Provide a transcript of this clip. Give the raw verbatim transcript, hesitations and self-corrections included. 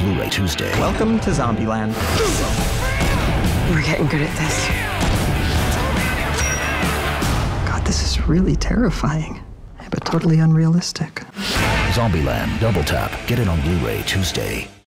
Blu-ray Tuesday. Welcome to Zombieland. We're getting good at this. God, this is really terrifying, but totally unrealistic. Zombieland Double Tap. Get it on Blu-ray Tuesday.